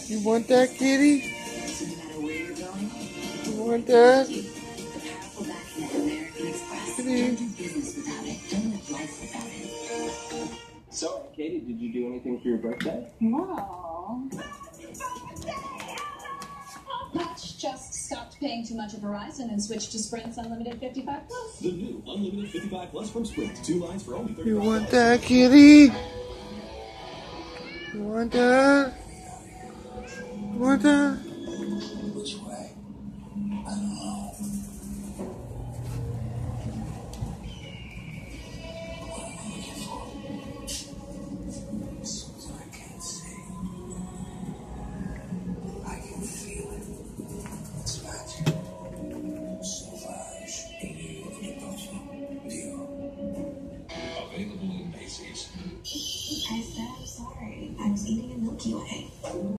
You want that, kitty? So no matter where you're going, You want that? the powerful backing of American Express. Kitty. Don't do business without it. Don't live life without it. So, Katie, did you do anything for your birthday? Well, just stopped paying too much at Verizon and switched to Sprint's Unlimited 55 Plus. The new Unlimited 55 Plus from Sprint. 2 lines for only $35. You want that, kitty? You want that? You want that? Which way? I don't know. What am I looking for? Something I can't see. I can feel it. It's magic. Sauvage. Available in Macy's. I said I'm sorry. I was eating a Milky Way.